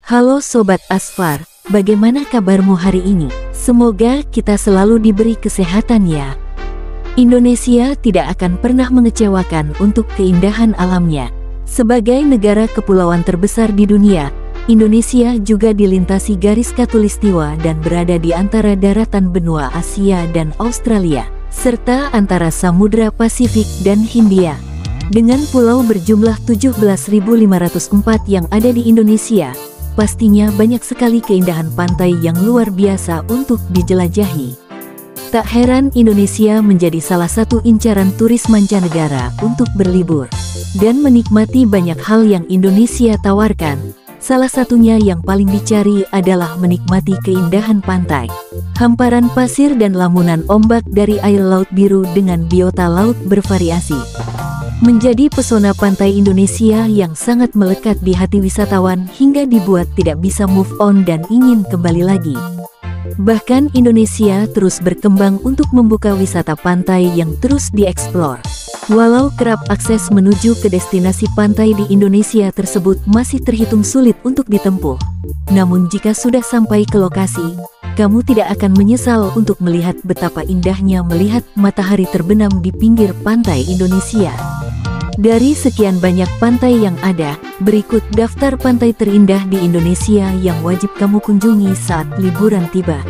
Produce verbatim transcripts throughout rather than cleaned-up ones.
Halo Sobat Asfar, bagaimana kabarmu hari ini? Semoga kita selalu diberi kesehatan ya. Indonesia tidak akan pernah mengecewakan untuk keindahan alamnya. Sebagai negara kepulauan terbesar di dunia, Indonesia juga dilintasi garis khatulistiwa dan berada di antara daratan benua Asia dan Australia, serta antara Samudra Pasifik dan Hindia. Dengan pulau berjumlah tujuh belas ribu lima ratus empat yang ada di Indonesia, pastinya banyak sekali keindahan pantai yang luar biasa untuk dijelajahi. Tak heran Indonesia menjadi salah satu incaran turis mancanegara untuk berlibur dan menikmati banyak hal yang Indonesia tawarkan. Salah satunya yang paling dicari adalah menikmati keindahan pantai. Hamparan pasir dan lamunan ombak dari air laut biru dengan biota laut bervariasi menjadi pesona pantai Indonesia yang sangat melekat di hati wisatawan hingga dibuat tidak bisa move on dan ingin kembali lagi. Bahkan Indonesia terus berkembang untuk membuka wisata pantai yang terus dieksplor. Walau kerap akses menuju ke destinasi pantai di Indonesia tersebut masih terhitung sulit untuk ditempuh, namun jika sudah sampai ke lokasi, kamu tidak akan menyesal untuk melihat betapa indahnya melihat matahari terbenam di pinggir pantai Indonesia. Dari sekian banyak pantai yang ada, berikut daftar pantai terindah di Indonesia yang wajib kamu kunjungi saat liburan tiba.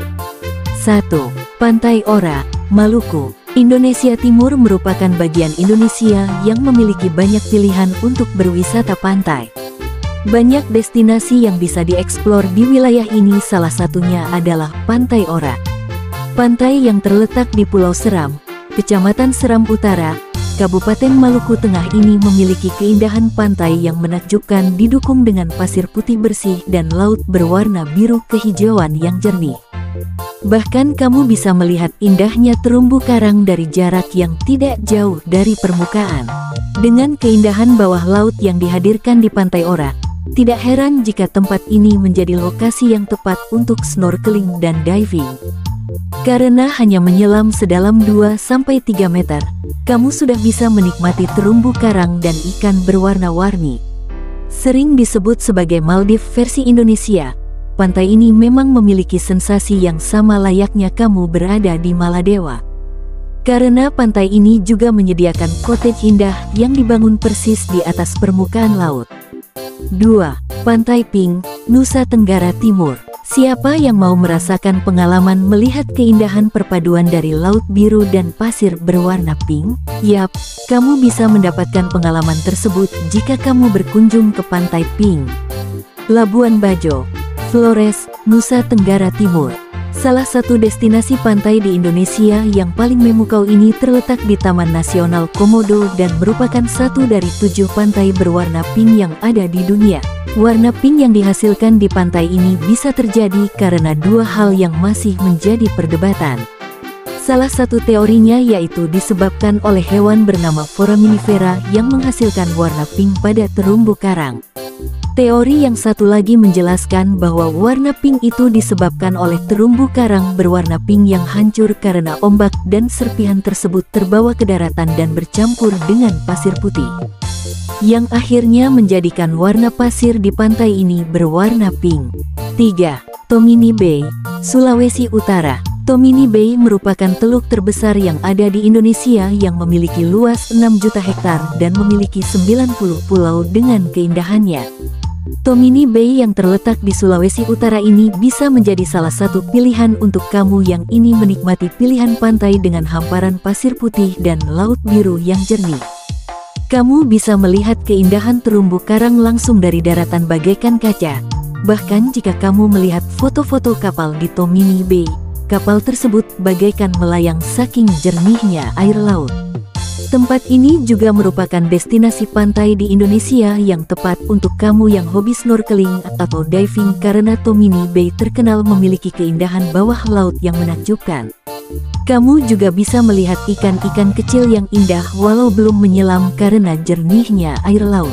satu. Pantai Ora, Maluku. Indonesia Timur merupakan bagian Indonesia yang memiliki banyak pilihan untuk berwisata pantai. Banyak destinasi yang bisa dieksplor di wilayah ini, salah satunya adalah Pantai Ora. Pantai yang terletak di Pulau Seram, Kecamatan Seram Utara, Kabupaten Maluku Tengah ini memiliki keindahan pantai yang menakjubkan didukung dengan pasir putih bersih dan laut berwarna biru kehijauan yang jernih. Bahkan kamu bisa melihat indahnya terumbu karang dari jarak yang tidak jauh dari permukaan. Dengan keindahan bawah laut yang dihadirkan di Pantai Ora, tidak heran jika tempat ini menjadi lokasi yang tepat untuk snorkeling dan diving. Karena hanya menyelam sedalam dua sampai tiga meter, kamu sudah bisa menikmati terumbu karang dan ikan berwarna-warni. Sering disebut sebagai Maldives versi Indonesia, pantai ini memang memiliki sensasi yang sama layaknya kamu berada di Maladewa. Karena pantai ini juga menyediakan cottage indah yang dibangun persis di atas permukaan laut. dua. Pantai Pink, Nusa Tenggara Timur. Siapa yang mau merasakan pengalaman melihat keindahan perpaduan dari laut biru dan pasir berwarna pink? Yap, kamu bisa mendapatkan pengalaman tersebut jika kamu berkunjung ke Pantai Pink. Labuan Bajo, Flores, Nusa Tenggara Timur. Salah satu destinasi pantai di Indonesia yang paling memukau ini terletak di Taman Nasional Komodo dan merupakan satu dari tujuh pantai berwarna pink yang ada di dunia. Warna pink yang dihasilkan di pantai ini bisa terjadi karena dua hal yang masih menjadi perdebatan. Salah satu teorinya yaitu disebabkan oleh hewan bernama foraminifera yang menghasilkan warna pink pada terumbu karang. Teori yang satu lagi menjelaskan bahwa warna pink itu disebabkan oleh terumbu karang berwarna pink yang hancur karena ombak dan serpihan tersebut terbawa ke daratan dan bercampur dengan pasir putih, yang akhirnya menjadikan warna pasir di pantai ini berwarna pink. tiga. Tomini Bay, Sulawesi Utara. Tomini Bay merupakan teluk terbesar yang ada di Indonesia yang memiliki luas enam juta hektar dan memiliki sembilan puluh pulau dengan keindahannya. Tomini Bay yang terletak di Sulawesi Utara ini bisa menjadi salah satu pilihan untuk kamu yang ingin menikmati pilihan pantai dengan hamparan pasir putih dan laut biru yang jernih. Kamu bisa melihat keindahan terumbu karang langsung dari daratan bagaikan kaca. Bahkan jika kamu melihat foto-foto kapal di Tomini Bay, kapal tersebut bagaikan melayang saking jernihnya air laut. Tempat ini juga merupakan destinasi pantai di Indonesia yang tepat untuk kamu yang hobi snorkeling atau diving karena Tomini Bay terkenal memiliki keindahan bawah laut yang menakjubkan. Kamu juga bisa melihat ikan-ikan kecil yang indah walau belum menyelam karena jernihnya air laut.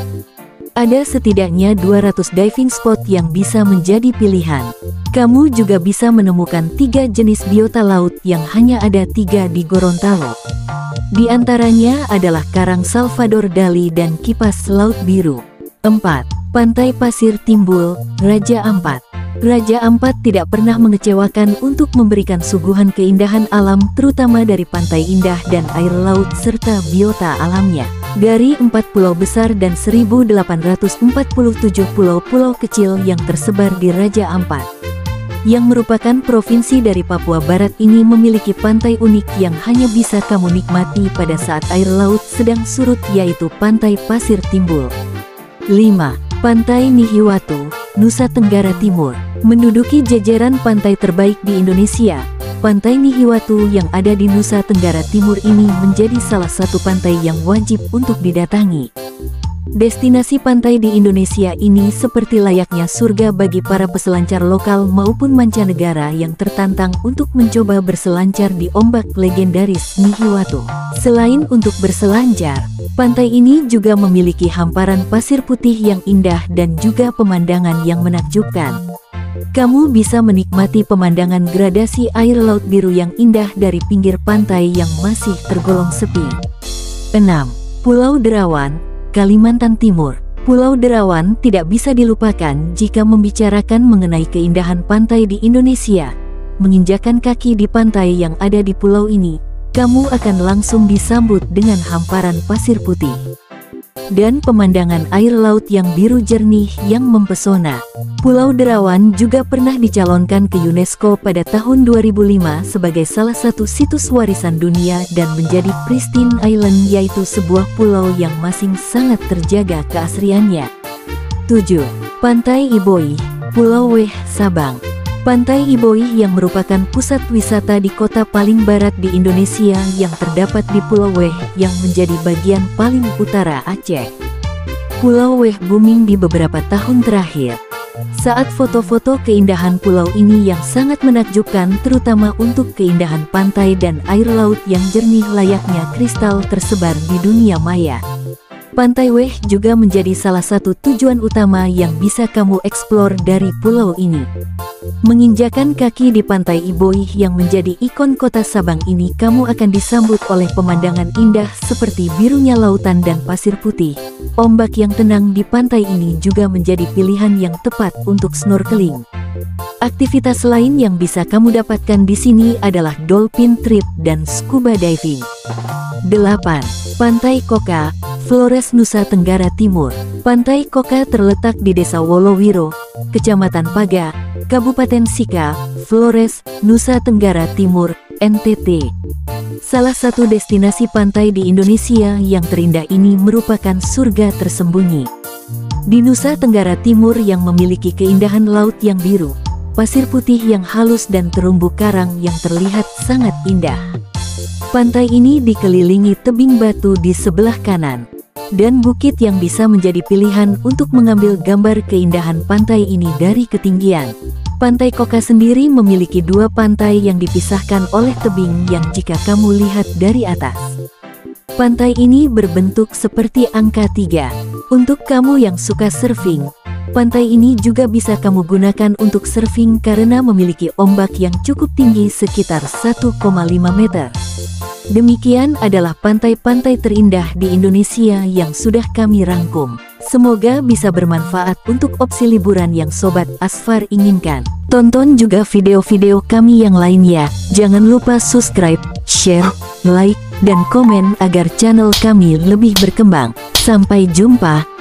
Ada setidaknya dua ratus diving spot yang bisa menjadi pilihan. Kamu juga bisa menemukan tiga jenis biota laut yang hanya ada tiga di Gorontalo. Di antaranya adalah karang Salvador Dali dan kipas laut biru. empat. Pantai Pasir Timbul, Raja Ampat. Raja Ampat tidak pernah mengecewakan untuk memberikan suguhan keindahan alam, terutama dari pantai indah dan air laut serta biota alamnya. Dari empat pulau besar dan seribu delapan ratus empat puluh tujuh pulau-pulau kecil yang tersebar di Raja Ampat, yang merupakan provinsi dari Papua Barat ini, memiliki pantai unik yang hanya bisa kamu nikmati pada saat air laut sedang surut, yaitu Pantai Pasir Timbul. lima. Pantai Nihiwatu, Nusa Tenggara Timur. Menduduki jajaran pantai terbaik di Indonesia, Pantai Nihiwatu yang ada di Nusa Tenggara Timur ini menjadi salah satu pantai yang wajib untuk didatangi. Destinasi pantai di Indonesia ini seperti layaknya surga bagi para peselancar lokal maupun mancanegara yang tertantang untuk mencoba berselancar di ombak legendaris Nihiwatu. Selain untuk berselancar, pantai ini juga memiliki hamparan pasir putih yang indah dan juga pemandangan yang menakjubkan. Kamu bisa menikmati pemandangan gradasi air laut biru yang indah dari pinggir pantai yang masih tergolong sepi. enam. Pulau Derawan, Kalimantan Timur. Pulau Derawan tidak bisa dilupakan jika membicarakan mengenai keindahan pantai di Indonesia. Menginjakan kaki di pantai yang ada di pulau ini, kamu akan langsung disambut dengan hamparan pasir putih dan pemandangan air laut yang biru jernih yang mempesona. Pulau Derawan juga pernah dicalonkan ke UNESCO pada tahun dua ribu lima sebagai salah satu situs warisan dunia dan menjadi Pristine Island, yaitu sebuah pulau yang masih sangat terjaga keasriannya. tujuh. Pantai Iboih, Pulau Weh, Sabang. Pantai Iboih yang merupakan pusat wisata di kota paling barat di Indonesia yang terdapat di Pulau Weh yang menjadi bagian paling utara Aceh. Pulau Weh booming di beberapa tahun terakhir saat foto-foto keindahan pulau ini yang sangat menakjubkan, terutama untuk keindahan pantai dan air laut yang jernih layaknya kristal tersebar di dunia maya. Pantai Weh juga menjadi salah satu tujuan utama yang bisa kamu eksplor dari pulau ini. Menginjakan kaki di Pantai Iboih yang menjadi ikon kota Sabang ini, kamu akan disambut oleh pemandangan indah seperti birunya lautan dan pasir putih. Ombak yang tenang di pantai ini juga menjadi pilihan yang tepat untuk snorkeling. Aktivitas lain yang bisa kamu dapatkan di sini adalah dolphin trip dan scuba diving. delapan. Pantai Koka, Flores, Nusa Tenggara Timur. Pantai Koka terletak di Desa Wolowiro, Kecamatan Paga, Kabupaten Sika, Flores, Nusa Tenggara Timur, N T T. Salah satu destinasi pantai di Indonesia yang terindah ini merupakan surga tersembunyi. Di Nusa Tenggara Timur yang memiliki keindahan laut yang biru, pasir putih yang halus dan terumbu karang yang terlihat sangat indah. Pantai ini dikelilingi tebing batu di sebelah kanan dan bukit yang bisa menjadi pilihan untuk mengambil gambar keindahan pantai ini dari ketinggian. Pantai Koka sendiri memiliki dua pantai yang dipisahkan oleh tebing yang jika kamu lihat dari atas, pantai ini berbentuk seperti angka tiga. Untuk kamu yang suka surfing, pantai ini juga bisa kamu gunakan untuk surfing karena memiliki ombak yang cukup tinggi sekitar satu koma lima meter. Demikian adalah pantai-pantai terindah di Indonesia yang sudah kami rangkum. Semoga bisa bermanfaat untuk opsi liburan yang Sobat Asfar inginkan. Tonton juga video-video kami yang lainnya. Jangan lupa subscribe, share, like, dan komen agar channel kami lebih berkembang. Sampai jumpa.